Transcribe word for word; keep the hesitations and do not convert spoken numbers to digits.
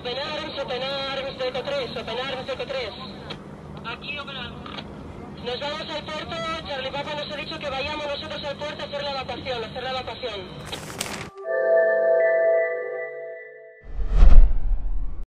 Open Arms, Open Arms, Deco tres, Open Arms, Deco tres. Aquí, Open Arms. Nos vamos al puerto, Charlie Papa nos ha dicho que vayamos nosotros al puerto a hacer la evacuación, a hacer la evacuación.